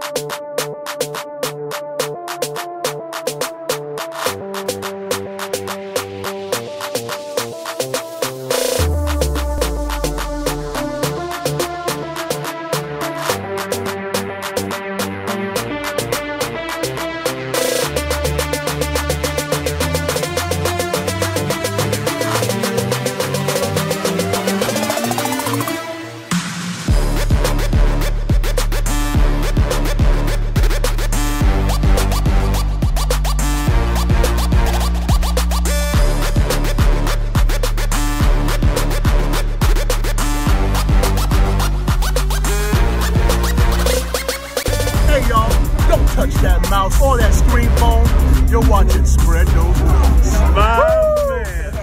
touch that mouse or that screen phone. You're watching Spread Those Wings. Man.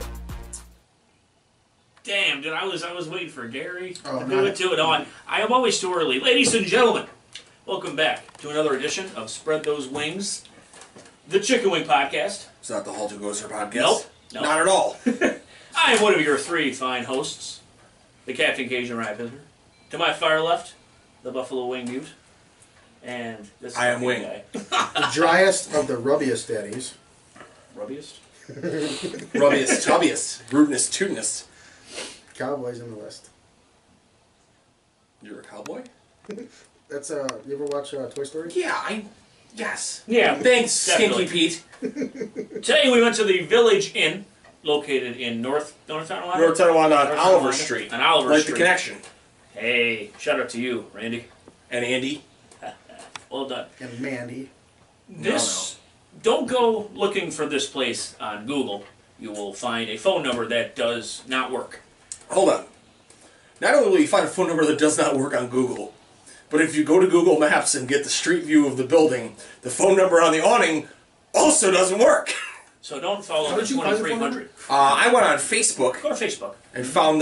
Damn, dude, I was waiting for Gary to do it too. No, I am always too early. Ladies and gentlemen, welcome back to another edition of Spread Those Wings, the Chicken Wing Podcast. It's not the Halt to Gozer podcast. Nope. Not at all. I am one of your three fine hosts, the Captain Cajun Rye Visitor. To my far left, the Buffalo Wing Mute. And this is I am Wing. Guy. The driest of the rubbiest daddies. Rubbiest? Rubbiest, tubbiest, rootinest, tootinest. Cowboys in the West. You're a cowboy? That's you ever watch Toy Story? Yeah, yes. Yeah. Thanks, Stinky definitely. Pete. Today we went to the Village Inn, located in North Tonawanda? North Tonawanda on North Oliver Tonawanda. Street. On Oliver Right Street. the connection. Hey, shout out to you, Randy. And Andy. Well done. And Mandy. Don't go looking for this place on Google. You will find a phone number that does not work. Hold on. Not only will you find a phone number that does not work on Google, but if you go to Google Maps and get the street view of the building, the phone number on the awning also doesn't work. So don't follow How the did you find the phone 2300. I went on Facebook Go to Facebook. and found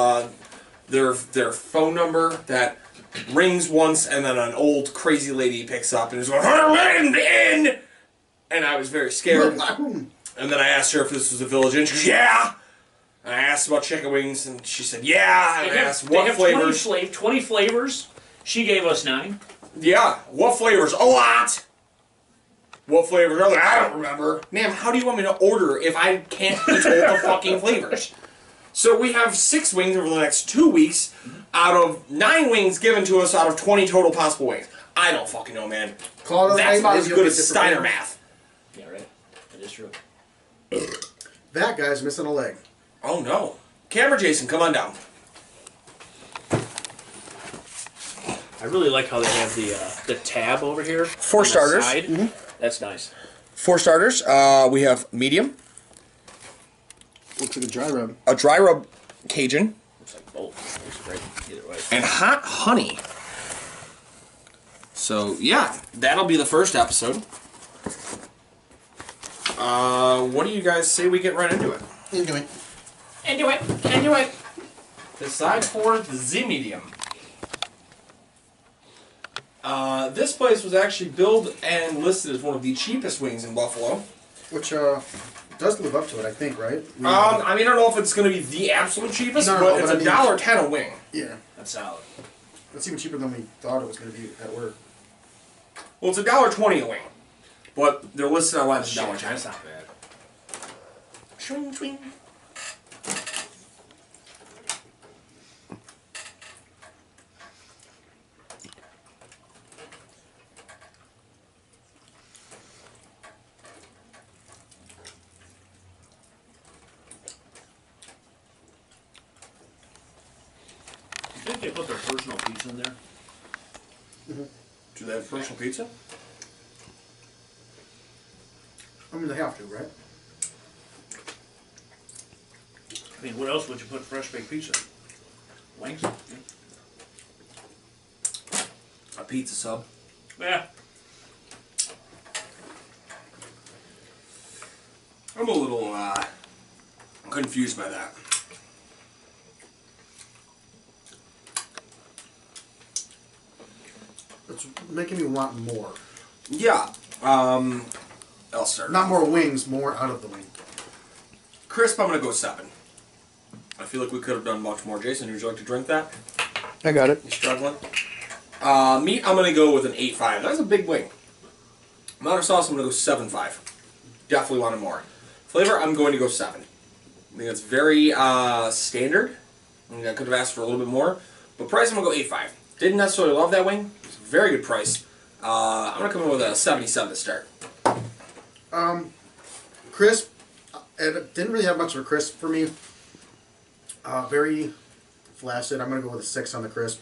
their phone number that rings once, and then an old crazy lady picks up and is going, in! And I was very scared. And then I asked her if this was a Village Inn. She goes, yeah! And I asked about chicken wings, and she said, yeah! And I asked what flavors. 20 flavors. She gave us 9. Yeah, what flavors? A lot! What flavors? I was like, I don't remember. Ma'am, how do you want me to order if I can't eat all the fucking flavors? So we have 6 wings over the next 2 weeks out of 9 wings given to us out of 20 total possible wings. I don't fucking know, man. Call it That's name, as good as Steiner math. Yeah, right. That is true. That guy's missing a leg. Oh no. Camera Jason, come on down. I really like how they have the tab over here. 4 on the starters. side. Mhm. That's nice. 4 starters. We have medium, Looks like a dry rub. a dry rub Cajun, Looks like both. Looks great. Either way. and hot honey. So yeah, that'll be the first episode. What do you guys say we get right into it? Into it. And do it. Decide for the Z medium. This place was actually billed and listed as one of the cheapest wings in Buffalo. Which does live up to it, I think, right? I mean, I don't know if it's going to be the absolute cheapest, but it's $1.10 a wing. Yeah. That's solid. That's even cheaper than we thought it was going to be at work. Well, it's $1.20 a wing, but they're listed online as Shit, $1.10. that's not bad. Swing, swing. You think they put their personal pizza in there? Do they have personal pizza? I mean, they have to, right? I mean, what else would you put fresh baked pizza? Wings? A pizza sub. Yeah. I'm a little confused by that. It's making me want more. Yeah. I'll start. Not more wings, more out of the wing. Crisp, I'm going to go 7. I feel like we could have done much more. Jason, would you like to drink that? I got it. You struggling? Meat, I'm going to go with an 8.5. That's a big wing. Amount of sauce, I'm going to go 7.5. Definitely wanted more. Flavor, I'm going to go 7. I think that's very standard. I think I could have asked for a little bit more. But price, I'm going to go 8.5. Didn't necessarily love that wing. It's a very good price. I'm going to come in with a 77 to start. Crisp. It didn't really have much of a crisp for me. Very flaccid. I'm going to go with a 6 on the crisp.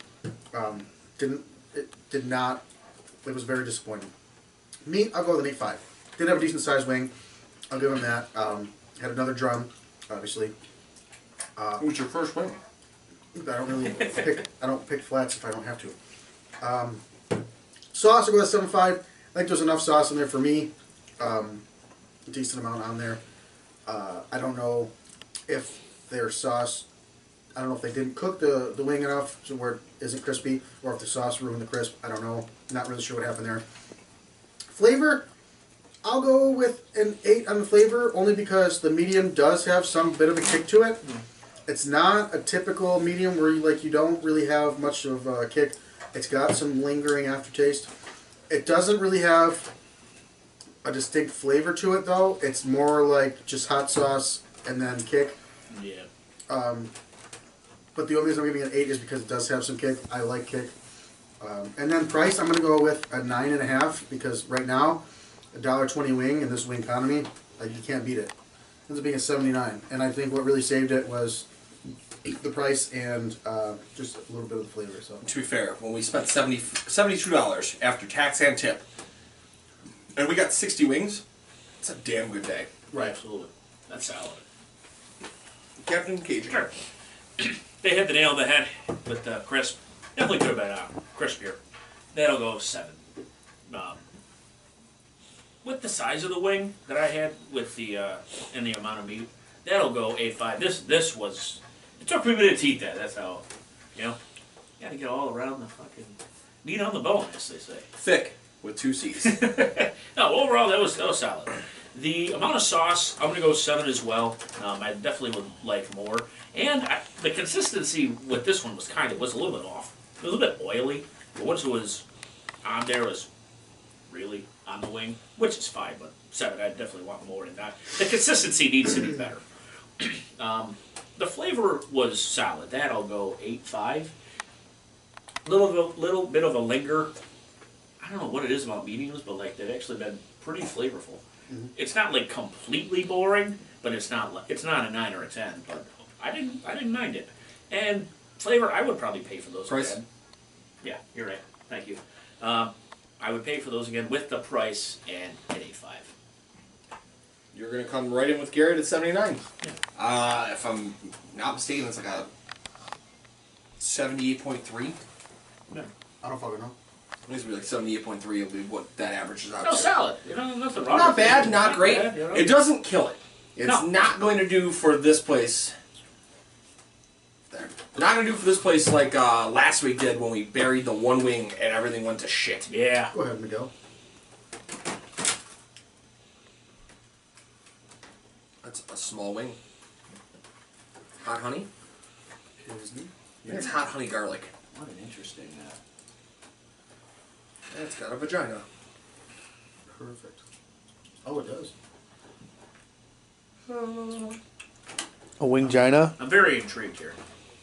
It was very disappointing. Meat, I'll go with an 8.5. Did have a decent sized wing. I'll give him that. Had another drum, obviously. What was your first wing? I don't really pick flats if I don't have to. Sauce, I'll go with 7.5. I think there's enough sauce in there for me. A decent amount on there. I don't know if their sauce, I don't know if they didn't cook the wing enough so where it isn't crispy, or if the sauce ruined the crisp. I don't know. Not really sure what happened there. Flavor, I'll go with an 8 on the flavor, only because the medium does have some bit of a kick to it. It's not a typical medium where you don't really have much of a kick. It's got some lingering aftertaste. It doesn't really have a distinct flavor to it, though. It's more like just hot sauce and then kick. Yeah. But the only reason I'm giving it an 8 is because it does have some kick. I like kick. And then price, I'm going to go with a 9.5, because right now, a $1.20 wing in this wing economy, you can't beat it. It ends up being a 79. And I think what really saved it was the price and just a little bit of the flavor. So To be fair, when we spent $72 after tax and tip, and we got 60 wings, it's a damn good day. Right. Absolutely. That's solid. Captain Cajun. Sure. They hit the nail on the head with the crisp. Definitely could have been crispier. That'll go 7. With the size of the wing that I had with the and the amount of meat, that'll go 8.5. This was, it took me a minute to eat that. That's how, you got to get all around the fucking meat on the bone, as they say. Thick with 2 C's. No, overall that was solid. The amount of sauce, I'm gonna go 7 as well. I definitely would like more, and the consistency with this one was a little bit off. It was a little bit oily. But once it was on there, it was really on the wing, which is fine. But 7, I definitely want more than that. The consistency needs to be better. The flavor was solid. That I'll go 8.5. Little bit of a linger. I don't know what it is about mediums, but they've actually been pretty flavorful. Mm-hmm. It's not completely boring, but it's not a 9 or a 10. But I didn't mind it. And flavor, I would probably pay for those Price? again. Yeah, you're right. Thank you. I would pay for those again with the price and at 8.5. You're going to come right in with Garrett at 79. Yeah. If I'm not mistaken, it's like a 78.3. Yeah. I don't fucking know. It needs to be like 78.3 will be what that averages out No, to. solid. Nothing wrong Not with it. bad, not great. Bad, It doesn't kill it. It's No. not going to do for this place. There. Not going to do for this place like last week did when we buried the one wing and everything went to shit. Yeah. Go ahead, Miguel. That's a small wing. Hot honey? Isn't it? Yeah, it's hot honey garlic. What an interesting. And it's got a vagina. Perfect. Oh, it does. A wingina? I'm very intrigued here.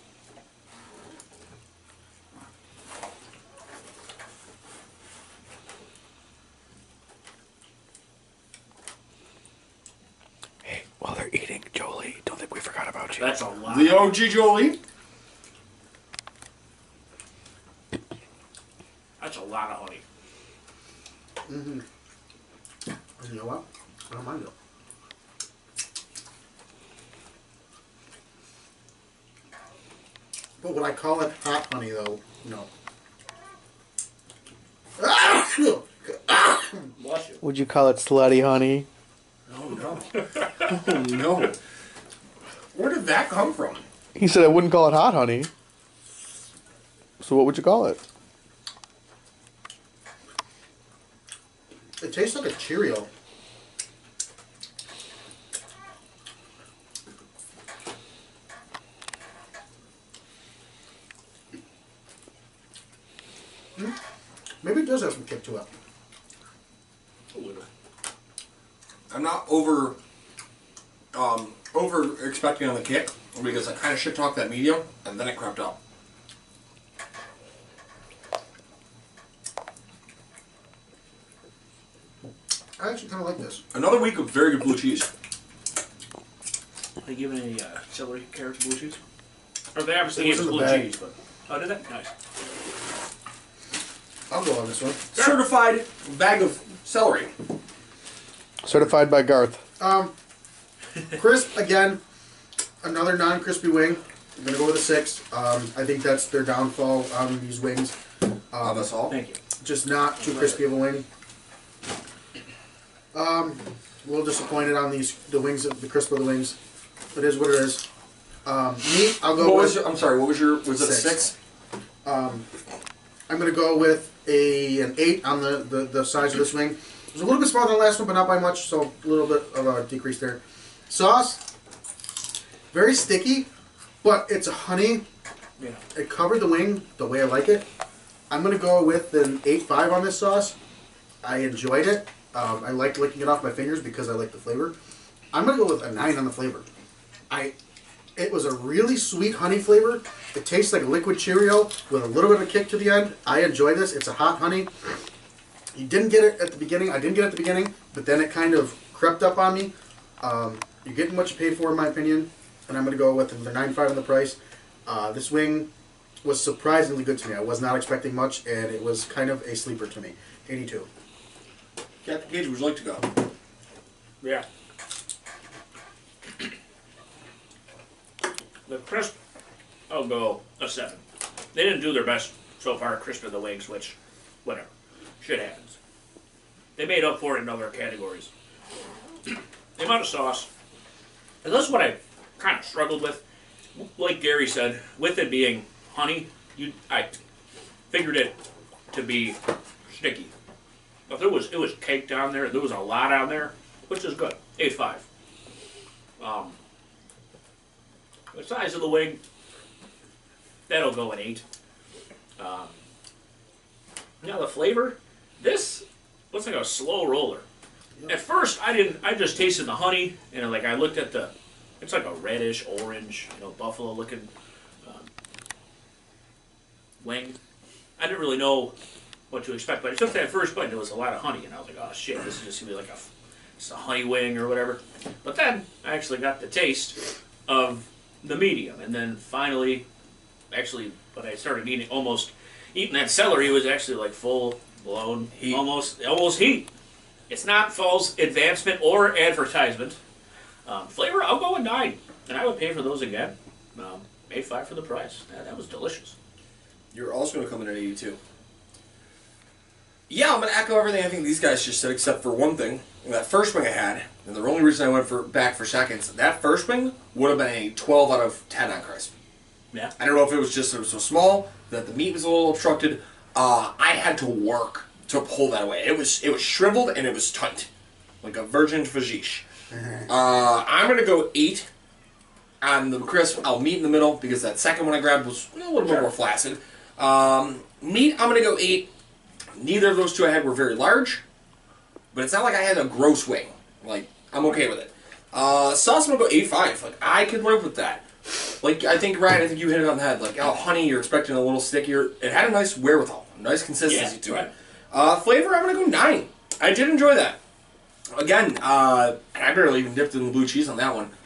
Hey, while they're eating, Jolie, don't think we forgot about you. That's a lot. The OG Jolie. That's a lot of honey. Mm-hmm. And you know what? I don't mind it. But would I call it hot honey, though? No. Bless you. Would you call it slutty honey? Oh no. Oh no. Where did that come from? He said I wouldn't call it hot honey. So what would you call it? It tastes like a Cheerio. Maybe it does have some kick to it. A little. I'm not over expecting on the kick because I kind of shit talked that medium and then it crept up. I actually kind of like this. Another week of very good blue cheese. Are they giving any celery, carrots, blue cheese? Or they obviously It was gave us in the blue bag. cheese, but did that? Nice. I'll go on this one. Certified bag of celery. Certified by Garth. Crisp, again, another non-crispy wing. I'm going to go with a 6. I think that's their downfall on these wings. That's all. Thank you. Just not too crispy of a wing. A little disappointed on the wings, the crisp of the wings. It is what it is. Meat, I'll go with... I'm sorry, what was your... Was it a 6. 6? I'm going to go with an 8 on the size of this wing. It was a little bit smaller than the last one, but not by much, so a little bit of a decrease there. Sauce, very sticky, but it's a honey. Yeah. It covered the wing the way I like it. I'm going to go with an 8.5 on this sauce. I enjoyed it. I liked licking it off my fingers because I like the flavor. I'm going to go with a 9 on the flavor. It was a really sweet honey flavor. It tastes like a liquid Cheerio with a little bit of a kick to the end. I enjoy this. It's a hot honey. You didn't get it at the beginning. I didn't get it at the beginning, but then it kind of crept up on me. You're getting what you paid for, in my opinion, and I'm going to go with another 9.5 on the price. This wing was surprisingly good to me. I was not expecting much, and it was kind of a sleeper to me. 82. Captain Cage, would you like to go? Yeah. The crisp, I'll go a 7. They didn't do their best so far crisping the wings, which, whatever. Shit happens. They made up for it in other categories. The amount of sauce, and this is what I kind of struggled with. Like Gary said, with it being honey, I figured it to be sticky. But it was caked on there. There was a lot on there, which is good. 8.5. The size of the wing, that'll go an 8. Now the flavor, this looks like a slow roller. At first, I just tasted the honey, and like I looked at it's like a reddish, orange, buffalo looking wing. I didn't really know what to expect, but I took that first bite and there was a lot of honey, and I was like, oh shit, this is just gonna be like it's a honey wing or whatever. But then I actually got the taste of the medium, and then finally, when I started eating that celery, it was actually like full blown heat, almost heat. It's not false advancement or advertisement. Flavor, I'll go with 9, and I would pay for those again. 8.5 for the price. That was delicious. You're also going to come in at 82. Yeah, I'm going to echo everything I think these guys just said, except for one thing. That first wing I had, and the only reason I went back for seconds, that first wing would have been a 12 out of 10 on crisp. Yeah. I don't know if it was so small that the meat was a little obstructed. I had to work to pull that away. It was shriveled and it was tight, like a virgin vajish. I'm going to go 8 on the crisp. I'll meet in the middle because that second one I grabbed was a little bit more flaccid. Meat, I'm going to go 8. Neither of those two I had were very large, but it's not like I had a gross wing. Like, I'm okay with it. Sauce, I'm going to go 8.5. Like, I could live with that. Like, I think, Ryan, you hit it on the head. Like, honey, you're expecting a little stickier. It had a nice wherewithal, a nice consistency to it. Flavor, I'm going to go 9. I did enjoy that. Again, I barely even dipped in the blue cheese on that one.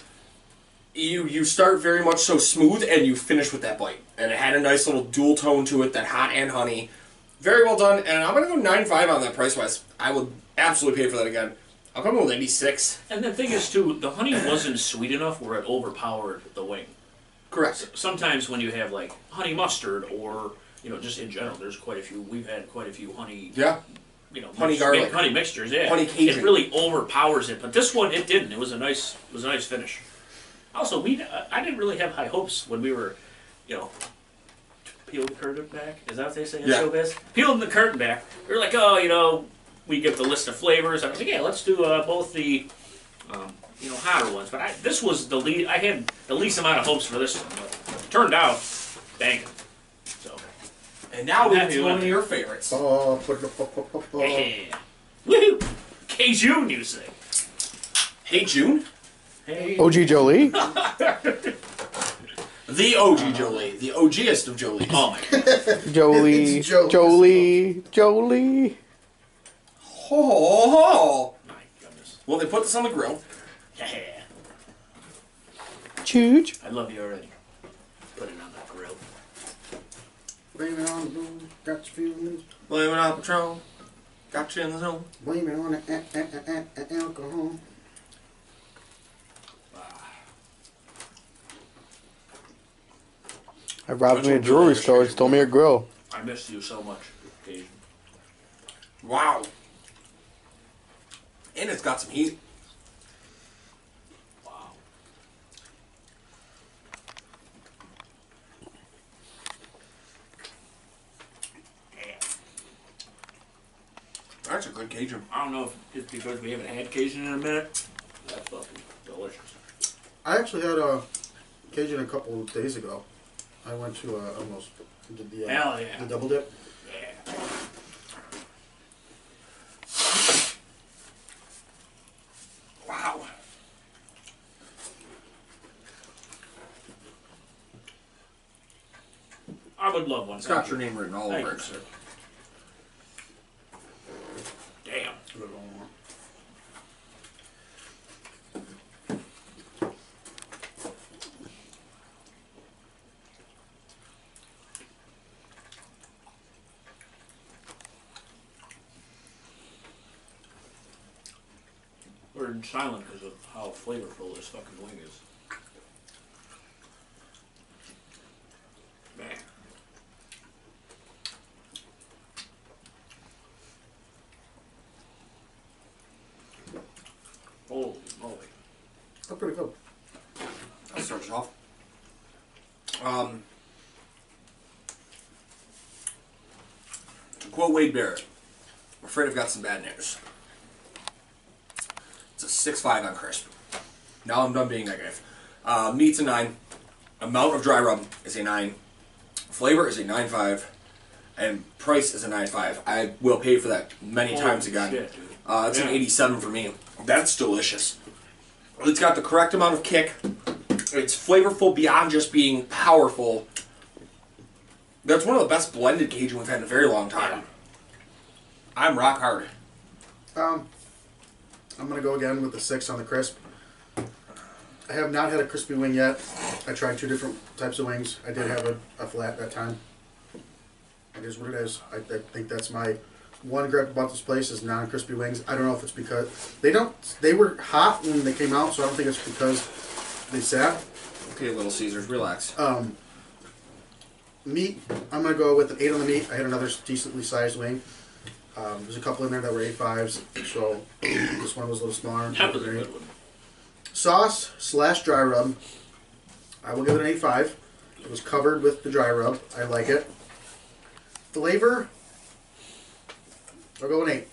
You start very much so smooth, and you finish with that bite. And it had a nice little dual tone to it, that hot and honey. Very well done, and I'm going to go 9.5 on that price-wise. I would absolutely pay for that again. I'll come in with maybe 6. And the thing is, too, the honey wasn't sweet enough where it overpowered the wing. Correct. Sometimes when you have, like, honey mustard or, just in general, we've had quite a few honey... Yeah. Honey garlic. Honey mixtures, yeah. Honey Cajun. It really overpowers it, but this one, it didn't. It was a nice finish. Also, I didn't really have high hopes when we were, peeling the curtain back. Is that what they say in showbiz? Peeling the curtain back. We were like, we give the list of flavors. I was like, yeah, let's do both the, hotter ones. But this was the lead. I had the least amount of hopes for this one, but it turned out banging. So, And now Yeah, it's you one went. of your favorites. Yeah. Woohoo! Cajun, you say? Hey, June. Hey. OG Jolie. The OG Jolie. The OGest of Jolies. Oh my god. Jolie. It's Joe. Jolie. Jolie. Ho, ho, ho. My goodness. Well, they put this on the grill. Yeah. Chooch. I love you already. Put it on the grill. Blame it on the moon, got your feelings. Blame it on Patron. Got you in the zone. Blame it on the alcohol. I robbed me a jewelry store and stole me a grill. I miss you so much, Cajun. Wow. And it's got some heat. Wow. Yeah. That's a good Cajun. I don't know if it's because we haven't had Cajun in a minute. That's fucking delicious. I actually had a Cajun a couple of days ago. I went to almost did the Hell yeah. the double dip. Yeah. Wow. I would love one. It's got your name written all Thank over you, it. sir. Damn. We're silent because of how flavorful this fucking wing is. Man. Holy moly. That's pretty good. That starts off. To quote Wade Barrett, I'm afraid I've got some bad news. It's a 6.5 on crisp. Now I'm done being negative. Meat's a 9. Amount of dry rub is a 9. Flavor is a 9.5. And price is a 9.5. I will pay for that many times again. Shit, dude. It's an Yeah. 87 for me. That's delicious. It's got the correct amount of kick. It's flavorful beyond just being powerful. That's one of the best blended Cajun we've had in a very long time. I'm rock hard. I'm gonna go again with the 6 on the crisp. I have not had a crispy wing yet. I tried 2 different types of wings. I did have a flat that time. It is what it is. I think that's my one gripe about this place is non-crispy wings. I don't know if it's because they were hot when they came out, so I don't think it's because they sat. Okay, Little Caesars, relax. Meat, I'm gonna go with an 8 on the meat. I had another decently sized wing. There's a couple in there that were 8.5s, so this one was a little smaller. That was a good one. Sauce / dry rub, I will give it an 8.5. It was covered with the dry rub. I like it. Flavor, I'll go an 8.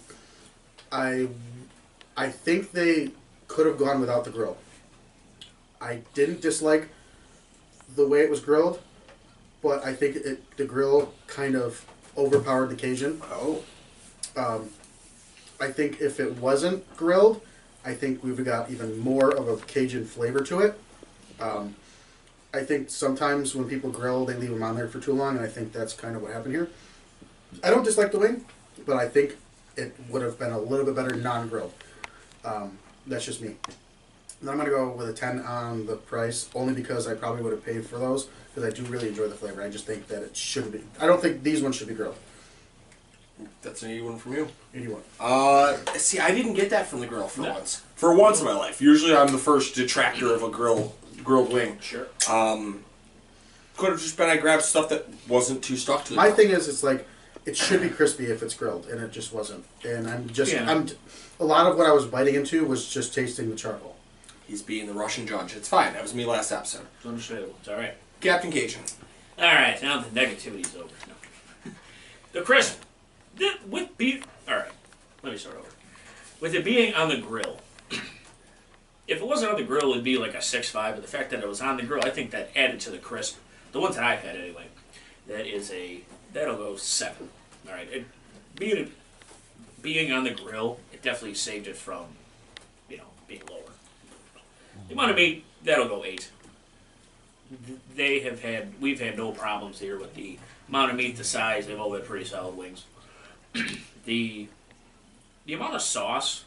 I think they could have gone without the grill. I didn't dislike the way it was grilled, but I think the grill kind of overpowered the Cajun. Oh. I think if it wasn't grilled, I think we've got even more of a Cajun flavor to it. I think sometimes when people grill, they leave them on there for too long, and I think that's kind of what happened here. I don't dislike the wing, but I think it would have been a little bit better non-grilled. That's just me. And I'm going to go with a 10 on the price, only because I probably would have paid for those, because I do really enjoy the flavor. I just think that it shouldn't be. I don't think these ones should be grilled. That's an 81 from you. 81. See, I didn't get that from the grill for once. For once in my life. Usually I'm the first detractor of a grilled wing. Sure. Could have just been I grabbed stuff that wasn't too stuck to the My grill. thing is, it's like, it should be crispy if it's grilled, and it just wasn't. And a lot of what I was biting into was just tasting the charcoal. He's being the Russian judge. It's fine. That was me last episode. It's understandable. It's alright. Captain Cajun. Alright, now the negativity's over. No. The crisp. With beef. Alright, let me start over. With it being on the grill, if it wasn't on the grill, it'd be like a 6.5, but the fact that it was on the grill, I think that added to the crisp. The ones that I've had, anyway. That is a that'll go 7. All right. Being on the grill, it definitely saved it from, being lower. The amount of meat, that'll go 8. We've had no problems here with the amount of meat, the size. They've all been pretty solid wings. The amount of sauce.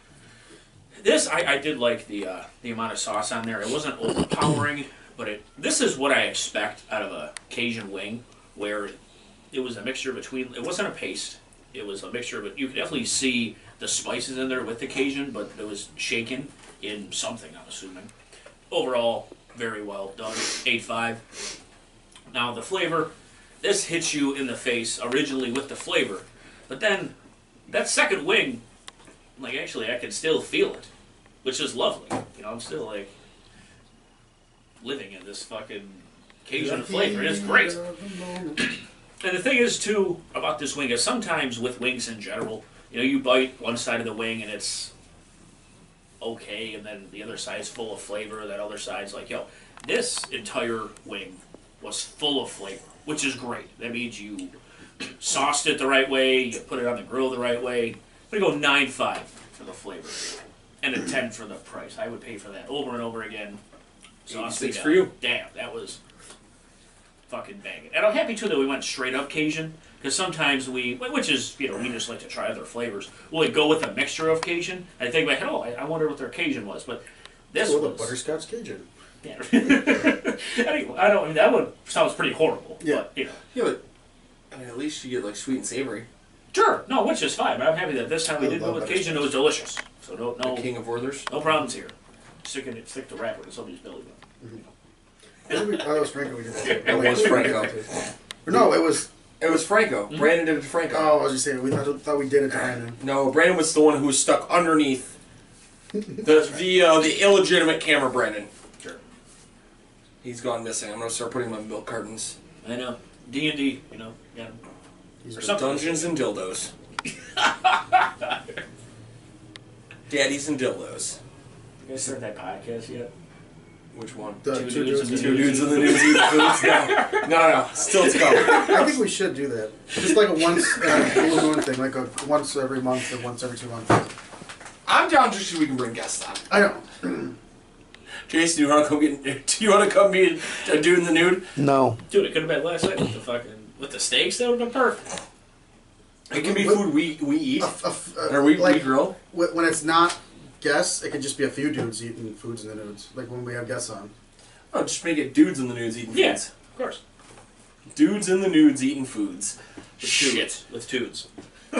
I did like the amount of sauce on there. It wasn't overpowering, but this is what I expect out of a Cajun wing, where it was a mixture between. It wasn't a paste. It was a mixture, but you could definitely see the spices in there with the Cajun, but it was shaken in something, I'm assuming. Overall, very well done. 8.5. Now the flavor, this hits you in the face originally with the flavor, but then that second wing, actually I can still feel it, which is lovely. I'm still living in this fucking Cajun flavor. It's great. And the thing is, too, about this wing is sometimes with wings in general, you bite one side of the wing and it's okay, and then the other side's full of flavor, that other side's this entire wing was full of flavor, which is great. That means you sauced it the right way, you put it on the grill the right way. I'm going to go 9.5 for the flavor, and a 10 for the price. I would pay for that over and over again. 86 for you. Damn, that was fucking banging. And I'm happy too that we went straight up Cajun, because sometimes which is, we just like to try other flavors. We'll go with a mixture of Cajun. I think I wonder what their Cajun was, but this was the butterscotch Cajun. Yeah. That one sounds pretty horrible. Yeah. But, Yeah, but at least you get sweet and savory. Sure. No, which is fine. But I'm happy that this time we did go with Cajun. It was delicious. So no The king of Werther's. No problems here. Stick the wrapper to somebody's belly button. It was Franco we did that. It was Franco. No, it was Franco. Mm-hmm. Brandon did it to Franco. Oh, I was just saying, we thought we did it to Brandon. No, Brandon was the one who was stuck underneath the illegitimate camera. Brandon. Sure. He's gone missing. I'm gonna start putting him on milk cartons. I know. D&D, yeah. Or Dungeons and Dildos. Daddies and Dildos. You guys started that podcast yet? Which one? Two dudes dudes. Two dudes in the news eating foods? No. Still to come. I think we should do that. Just like a once blue moon thing, like a once every month or once every 2 months. I'm down just so we can bring guests on. I know. Jason, do you want to come be a dude in the nude? No. Dude, it could have been last night with the steaks. That would have been perfect. It can be food we eat. Or we grill. When it's not guests, it could just be a few dudes eating foods in the nudes. Like when we have guests on. Oh, just make it dudes in the nudes eating foods. Yeah, of course. Dudes in the nudes eating foods. Shit. With tudes.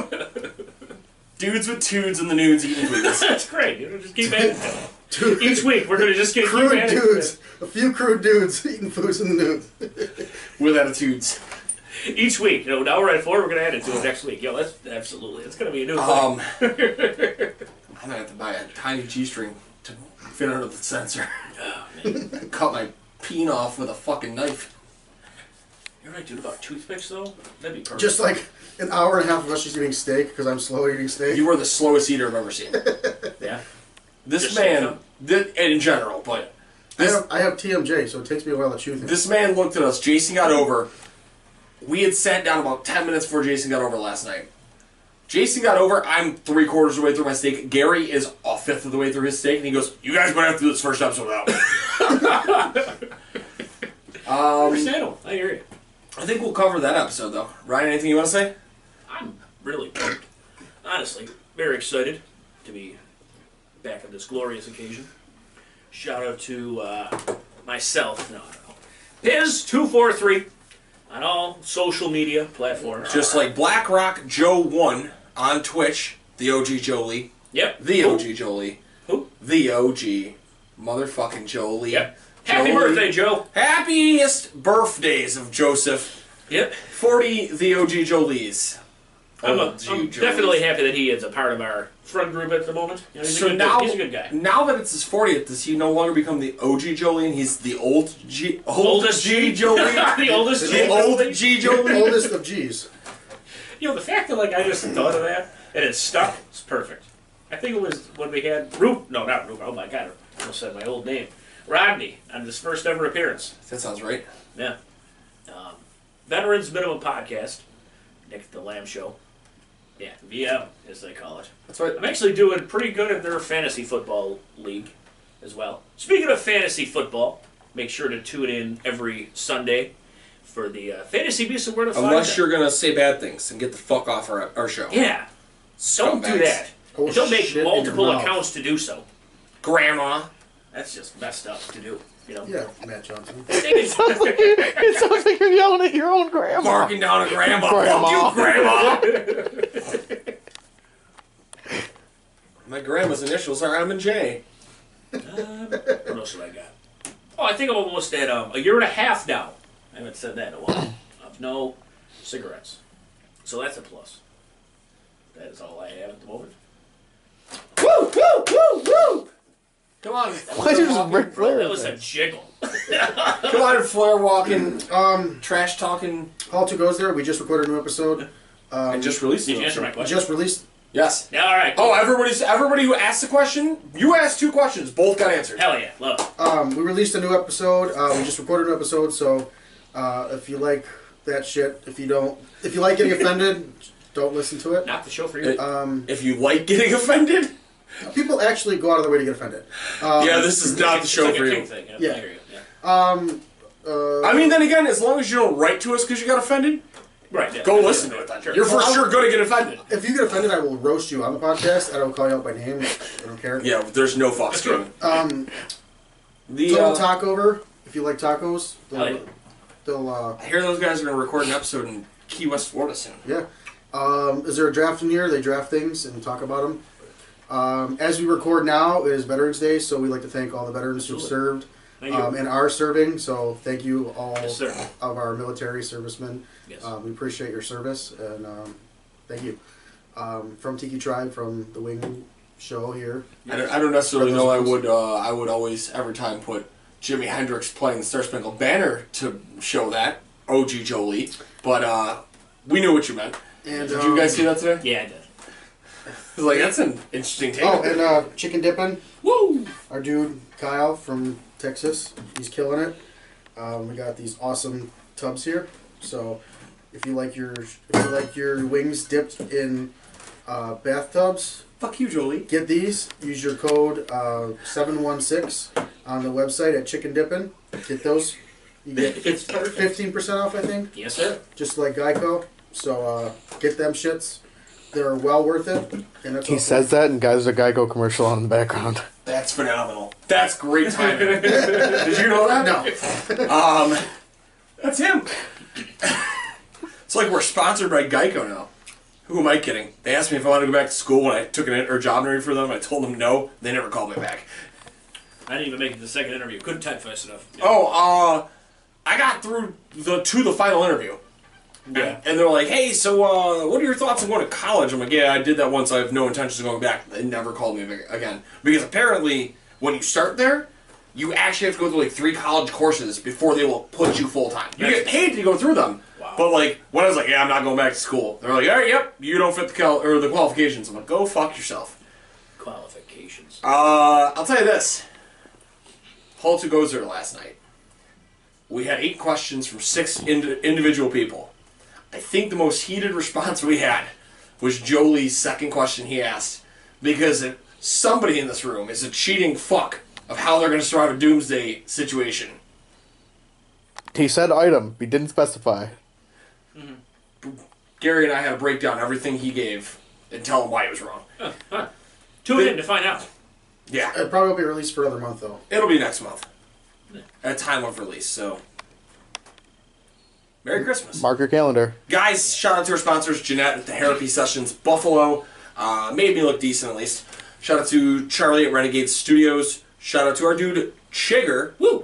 Dudes with tudes in the nudes eating foods. That's great. Just keep adding to it. Each week, we're going to just keep Crude adding dudes. to A few crude dudes eating foods in the nudes. With attitudes. it. Each week. Now we're at 4, we're going to add it to it next week. That's absolutely. It's going to be a new thing. I'm going to have to buy a tiny G-string to fit under the sensor. Oh, man. Cut my peen off with a fucking knife. You're right, dude, about toothpicks, though? That'd be perfect. Just like an hour and a half of us just eating steak because I'm slow eating steak. You are the slowest eater I've ever seen. Yeah. This Just man, in general, but I have TMJ, so it takes me a while to chew things. this man looked at us. Jason got over. We had sat down about 10 minutes before Jason got over last night. Jason got over. I'm 3/4 of the way through my steak. Gary is a fifth of the way through his steak, and he goes, "You guys might have to do this first episode without me." Understandable. I hear you. I think we'll cover that episode, though. Ryan, anything you want to say? I'm really pumped. Honestly, very excited to be back on this glorious occasion. Shout out to myself. No. Piz243 on all social media platforms. Just like BlackRock Joe 1 on Twitch, the OG Jolie. Yep. The Who? OG Jolie. Who? The OG motherfucking Jolie. Yep. Happy Jolie. birthday, Joe. Happiest birthdays of Joseph. Yep. 40 the OG Jolies. I'm OG definitely Jolies. happy that he is a part of our friend group at the moment. He's So a good now, dude. He's a good guy. now that it's his 40th, does he no longer become the OG Jolie and he's the oldest G Jolie? The oldest The G. old G Jolie? Oldest of G's. The fact that I just thought of that and it stuck is perfect. I think it was when we had not Rube. Oh my God, I almost said my old name. Rodney on his first ever appearance. That sounds right. Yeah. Veterans Minimum Podcast. Nick the Lamb Show. Yeah, VM, as they call it. That's right. I'm actually doing pretty good at their fantasy football league as well. Speaking of fantasy football, make sure to tune in every Sunday for the Fantasy Beast and Where to Find Unless Them. you're going to say bad things and get the fuck off our show. Yeah. Don't do Scumbags. that. Oh, And don't make shit in your multiple mouth. accounts to do so. Grandma. That's just messed up to do. You know? Yeah, Matt Johnson. It sounds like you're yelling at your own grandma. Barking down at Grandma. Grandma. Fuck you, Grandma. My grandma's initials are M and J. What else have I got? Oh, I think I'm almost at a year and a half now. I haven't said that in a while. Of no cigarettes. So that's a plus. That is all I have at the moment. Woo, woo, woo, woo. Come on. Why'd you just Ric Flair? That was a jiggle. Come on, Flair walking, trash talking. All two goes there. We just recorded a new episode. And just released Did it. you answer my We question? just released. Yes. Yeah, all right. Oh, everybody who asked the question, you asked 2 questions. Both got answered. Hell yeah, love it. We released a new episode. We just recorded an episode. So if you like that shit, if you like getting offended, don't listen to it. Not the show for you. If you like getting offended, People actually go out of their way to get offended. yeah, this is not the It's show like for a you. king thing. Yeah. I hear you. Yeah. I mean, then again, as long as you don't write to us because you got offended, Right. Yeah. go listen to it then. Sure. You're for sure going to get offended. If you get offended, I will roast you on the podcast. I don't call you out by name. I don't care. Yeah, there's no fucks given. The Total Talkover. If you like tacos, Hell yeah. they'll I hear those guys are going to record an episode in Key West, Florida soon. yeah. Is there a draft in here? They draft things and talk about them. As we record now, it is Veterans Day, so we'd like to thank all the veterans who served Thank you. and are serving. So thank you all Yes, sir. of our military servicemen. Yes. We appreciate your service and thank you. From Tiki Tribe, from the Wing Show here. I don't necessarily know I would always, every time, put Jimi Hendrix playing the Star Spangled Banner to show that. OG Jolie. But we knew what you meant. And Did you guys see that today? Yeah, I did. I was like, that's an interesting take. Oh, and chicken dipping. Woo! Our dude Kyle from Texas, he's killing it. We got these awesome tubs here. So if you like your wings dipped in bathtubs, Fuck you, Jolie. get these. Use your code 716 on the website at Chicken Dippin'. Get those. You get It's perfect. 15% off, I think, Yes, sir. just like Geico. So get them shits. They're well worth it. And it's He says that, and guys, there's a Geico commercial on in the background. That's phenomenal. That's great timing. Did you know that? No. That's him. It's like we're sponsored by Geico now. Who am I kidding? They asked me if I wanted to go back to school when I took a job interview for them. I told them no. They never called me back. I didn't even make it to the second interview. Couldn't type fast enough. Yeah. Oh, I got through to the final interview. Yeah. And they're like, hey, so what are your thoughts on going to college? I'm like, yeah, I did that once. I have no intentions of going back. They never called me again. Because apparently, when you start there, you actually have to go through like 3 college courses before they will put you full-time. You get paid to go through them. Wow. But like, when I was like, yeah, I'm not going back to school. They're like, all right, yep, you don't fit the qualifications. I'm like, go fuck yourself. Qualifications. I'll tell you this. Paul to goes there last night. We had 8 questions from 6 individual people. I think the most heated response we had was Jolie's second question he asked. Because somebody in this room is a cheating fuck of how they're going to survive a doomsday situation. He said item. He didn't specify. Gary and I had to break down everything he gave and tell him why he was wrong. Tune in to find out. Yeah, It probably won't be released for another month, though. it'll be next month. At time of release, so... Merry Christmas. Mark your calendar. Guys, shout out to our sponsors, Jeanette at the Therapy Sessions Buffalo. Made me look decent, at least. Shout out to Charlie at Renegade Studios. Shout out to our dude, Chigger. Woo!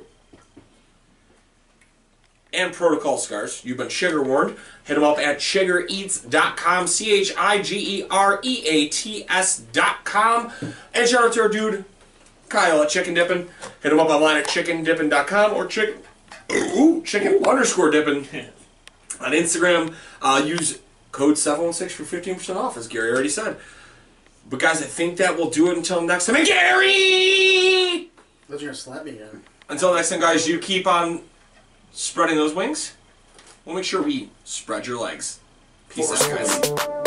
And Protocol Scars. You've been Chigger warned. Hit them up at chiggereats.com. CHIGGEREATS.com. And shout out to our dude, Kyle at Chicken Dippin'. Hit him up online at chickendippin.com or chicken_dippin' on Instagram. Use code 716 for 15% off, as Gary already said. But guys, I think that will do it until next time. And Gary! Those are going to slap me again. Until next time, guys, you keep on spreading those wings. we'll make sure we spread your legs. Peace out, guys.